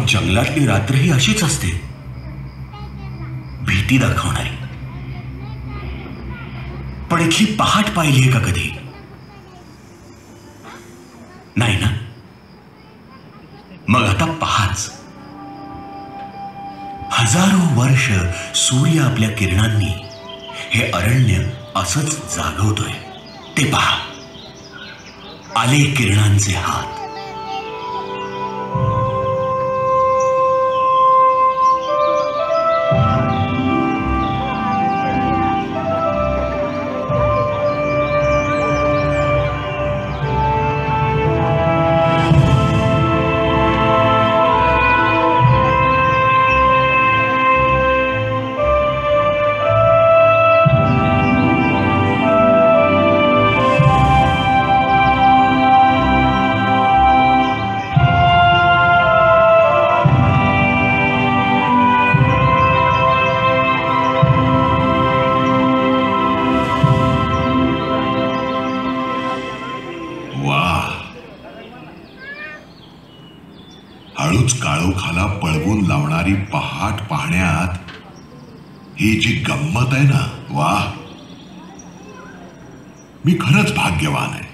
जंगलातली रात्र ही अशीच असते, भीती दाखवणारी. पण इथली पहाट पाहिलीये का कधी? नाही ना? मग आता पहाच. हजारो वर्ष सूर्य आपल्या किरणांनी हे अरण्य असंच जागवतोय. ते पहा, आले किरणांचे हात. हळूच काळोखाला पळवून लावणारी पहाट पाहण्यात ही जी गंमत आहे ना, वाह, मी खरंच भाग्यवान आहे.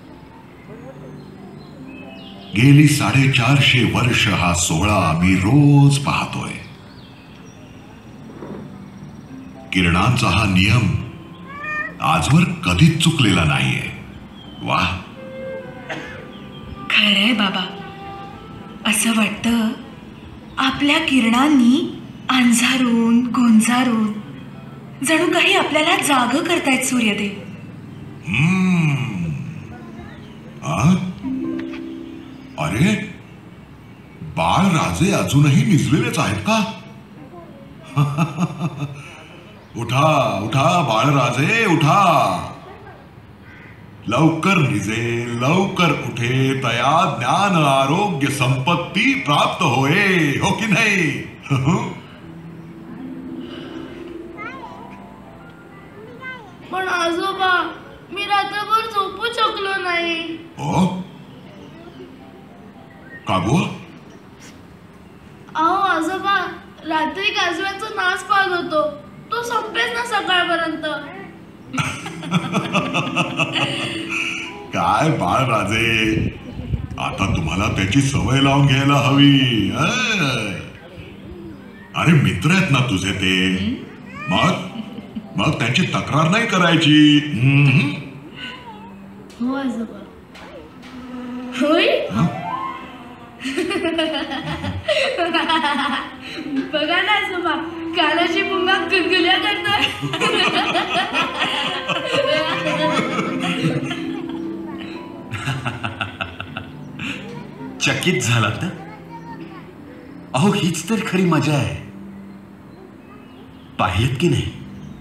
गेली 450 वर्ष हा सोहळा मी रोज पाहतोय. किरणांचा हा नियम आजवर कधीच चुकलेला नाहीये. वाह, खरंय बाबा. असं वाटतं आपल्या किरणांनी अंधारून गोंजारून जणू काही आपल्याला जाग करतायत सूर्यदेव. अरे, बाळ राजे अजूनही निजलेलेच आहेत का? उठा उठा बाळराजे, उठा. लवकर निजे, लवकर उठे, तया ज्ञान आरोग्य संपत्ती प्राप्त होए, हो की नाही? पण आजोबा, मी रात्रभर झोपू शकलो नाही. हो का गो? अहो आजोबा, रात्री काजव्यांचा नाच पाहत होतो. तो संपेच ना सकाळपर्यंत. काय बाळराजे, आता तुम्हाला त्याची सवय लावून घ्यायला हवी. अरे, मित्र आहेत ना तुझे ते, मग त्यांची तक्रार नाही करायची. हो आजोबा. होय, बघा ना आजोबा, कानाची पुंगा गुलगुल्या करतोय. चकित झालात ना? अहो, हीच तर खरी मजा आहे. पाहिलं की नाही,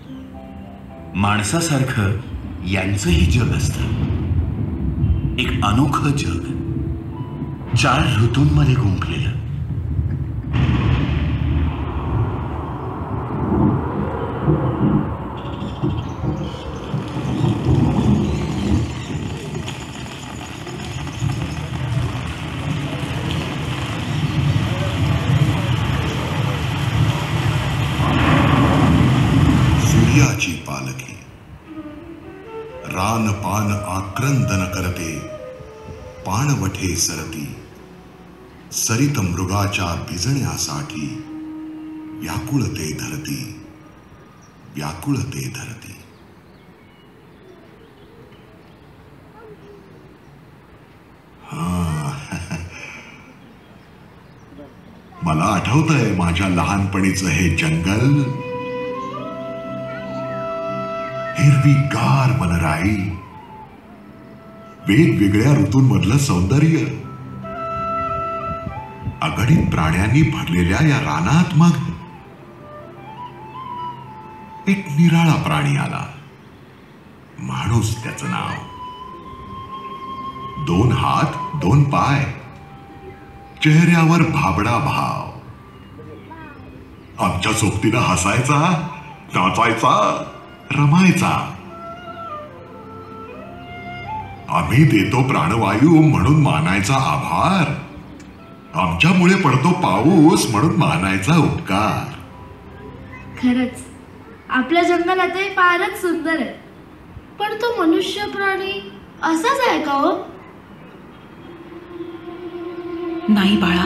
माणसासारखं यांचंही जग असतं. एक अनोखं जग, 4 ऋतूंमध्ये गुंफलेलं. सूर्याची पालखी रान पान आक्रंदन करते, पाणवठे सरती, सरित मृगाच्या भिजण्यासाठी व्याकुळते धरती, व्याकुळते धरती. मला आठवतंय माझ्या लहानपणीचं हे जंगल. हिरवीगार वनराई, वेगवेगळ्या ऋतूंमधलं सौंदर्य, अगणित प्राण्यांनी भरलेल्या या रानात मग एक निराळा प्राणी आला. माणूस त्याचं नाव. 2 हात 2 पाय, चेहऱ्यावर भाबडा भाव. आमच्या सोबतीनं हसायचा, नाचायचा, रमायचा. आम्ही देतो प्राणवायू म्हणून मानायचा आभार. आमच्यामुळे पडतो पाऊस म्हणून मानायचा उपकार. खरंच आपल्या जंगलातही फारच सुंदर आहे. पण तो मनुष्य प्राणी असाच आहे का हो? नाही बाळा,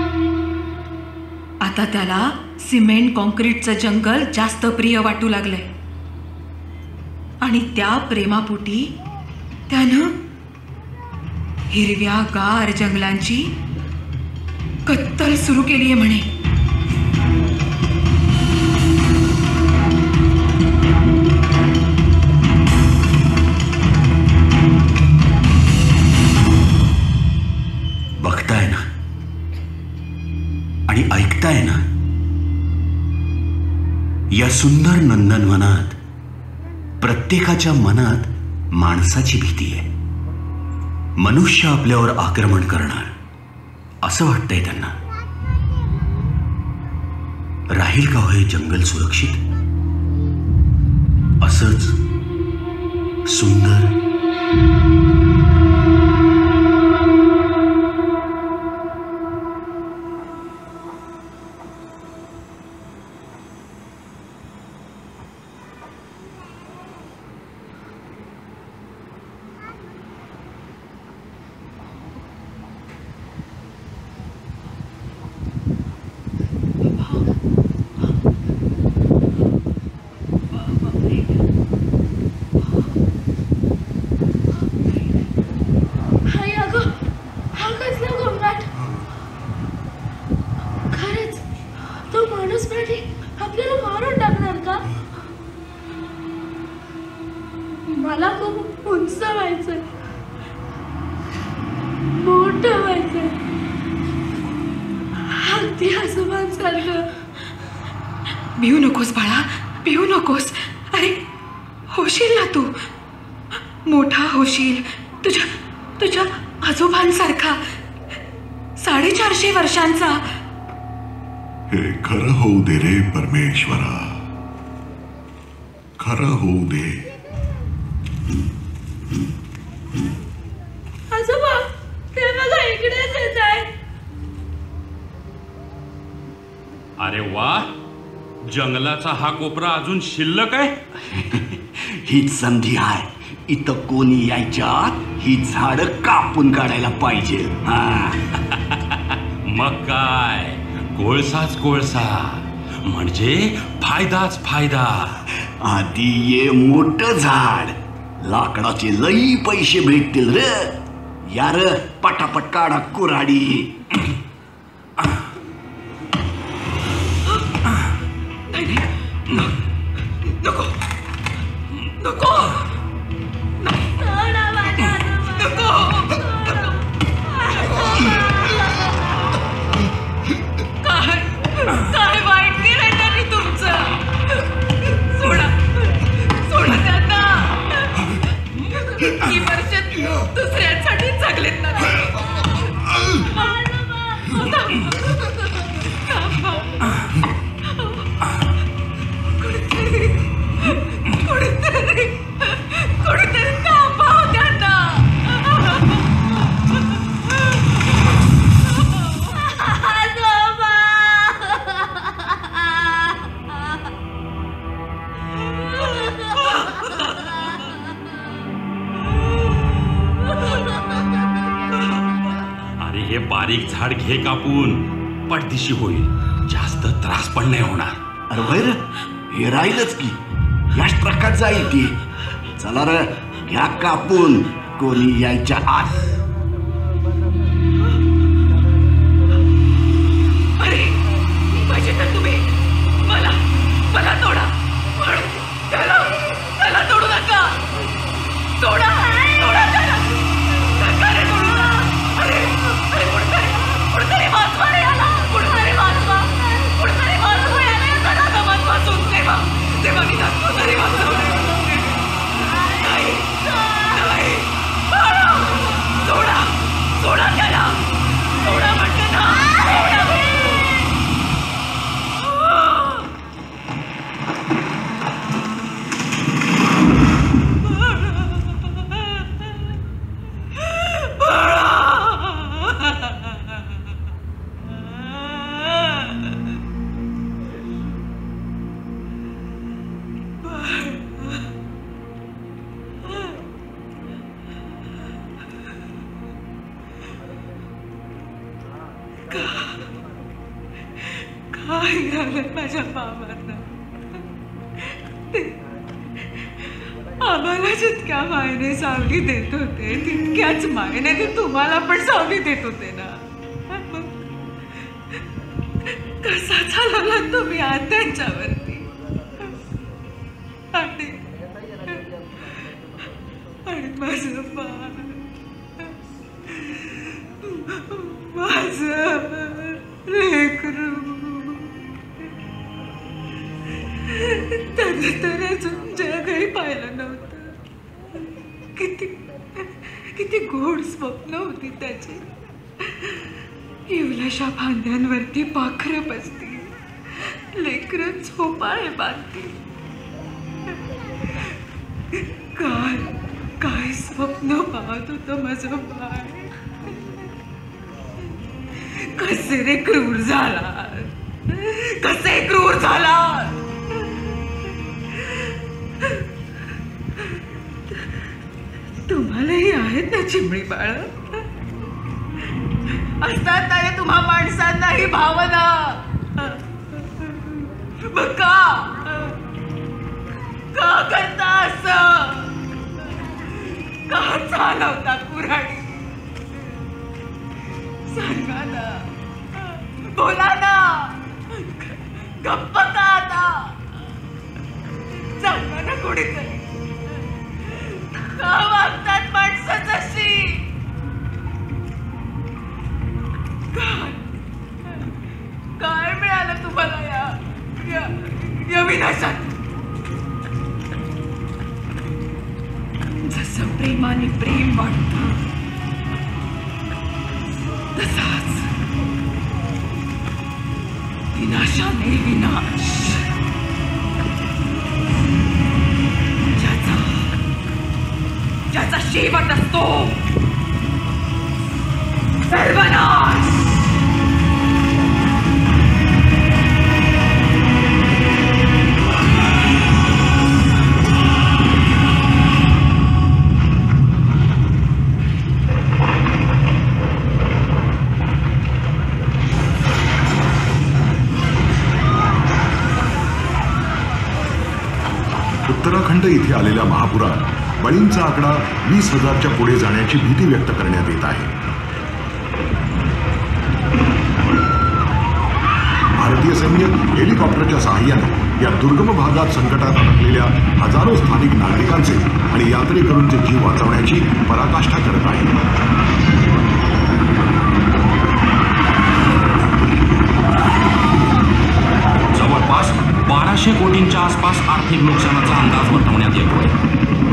आता त्याला सिमेंट कॉन्क्रीटचं जंगल जास्त प्रिय वाटू लागलंय आणि त्या प्रेमापोटी त्यानं हिरव्या गार जंगलांची कत्तल सुरू केली आहे म्हणे. बघताय ना आणि ऐकताय ना, या सुंदर नंदनवनात प्रत्येकाच्या मनात माणसाची भीती आहे. मनुष्य आपल्यावर आक्रमण करणार असं वाटतंय त्यांना. राहील का हे जंगल सुरक्षित? असंच सुंदर मला खूप उंच व्हायचंय, मोठं व्हायचंय, अगदी आजोबांसारखं. भिवू नकोस बाळा, भिवू नकोस. अरे होशील ना तू, मोठा होशील, तुझ्या आजोबांसारखा, 450 वर्षांचा. हे खरं होऊ दे रे परमेश्वरा, खरं होऊ दे. आजोबा ते बघा इकडेच येत आहे. अरे वा, जंगलाचा हा कोपरा अजून शिल्लक आहे. हीच संधी आहे. इथं कोणी यायच्या ही झाडं कापून काढायला पाहिजे. मग काय, कोळसाच कोळसा म्हणजे फायदाच फायदा. आधी ये मोठं झाड, लाकडाचे लई पैसे भेटतील रे. यार पटापट काढा कुऱ्हाडी. नको नको काय वाईट केलंय त्यांनी तुमचं. सोडा सोडा त्यांना. ही वर्ष दुसऱ्यांसाठी जगलेत ना. कोणीतरी थांबव त्यांना. अरे हे बारीक झाड घे कापून, पटदिशी होईल, जास्त त्रास पण नाही होणार. अरे वैर हे राहीलच की, याच ट्रकात जाईल ती. चला रे घ्या कापून, कोणी यायच्या आत. अरे पाहिजे तर तुम्ही मला तोडा, त्याला तोडू नका. तोडा तोडा त्याला. नका रे तोडू. अरे कुठतरी वाचवा रे याला. कुठतरी वाचवा याला. याचा नादामान वाचून तेव्हा मी दाखवतो तरी वाचव. नाही बाळा, काय झालं माझ्या मामांना? आम्हाला जितक्या मायने सावली देत होते तितक्याच मायने ते तुम्हाला पण सावली देत होते ना. कसा चालवला तुम्ही आज त्यांच्यावरती? आणि माझं लेकरू त्यानं तर अजून जगही पाहिलं नव्हतं. किती गोड स्वप्न होती त्याची. इवल्याशा फांद्यांवरती पाखरं बसती, लेकरं झोपाळे बांधती. काय स्वप्न पाहत होतं माझं बाळ. कसे रे क्रूर झाला, कसे क्रूर झाला. तुम्हालाही आहेत ना चिमणी बाळ? असतात ना रे तुम्हा माणसांनाही भावना? मग का करता असं? का चालवता कुऱ्हाडी? सांगा ना, बोला ना. गप्प का आता? सांगा ना कोणीतरी. का वागतात माणसं तशी? काय मिळालं तुम्हाला या विनाशात? जसं प्रेमाने प्रेम वाटतं तसाच विनाशाने विनाश. ज्याचा शेवट असतो सर्वनाश. उत्तराखंड इथे आलेल्या महापुरात बळींचा आकडा 20,000च्या पुढे जाण्याची भीती व्यक्त करण्यात येत आहे. भारतीय सैन्य हेलिकॉप्टरच्या सहाय्याने या दुर्गम भागात संकटात अडकलेल्या हजारो स्थानिक नागरिकांचे आणि यात्रेकरूंचे जीव वाचवण्याची पराकाष्ठा करत आहे. जवळपास 1200 कोटींच्या आसपास आर्थिक नुकसानाचा अंदाज वर्तवण्यात येतोय.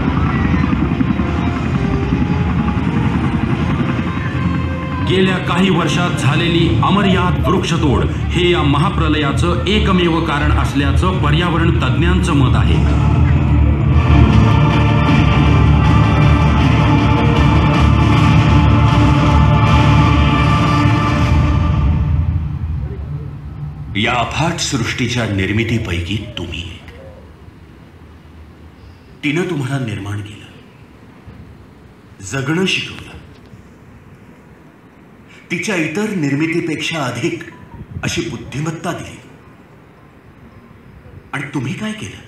गेल्या काही वर्षात झालेली अमर्याद वृक्षतोड हे या महाप्रलयाचं एकमेव कारण असल्याचं पर्यावरण तज्ज्ञांचं मत आहे. या अफाट सृष्टीच्या निर्मितीपैकी तुम्ही एक. तिनं तुम्हाला निर्माण केलं, जगणं शिकवलं. तिच्या इतर निर्मितीपेक्षा अधिक अशी बुद्धिमत्ता दिली. आणि तुम्ही काय केलं?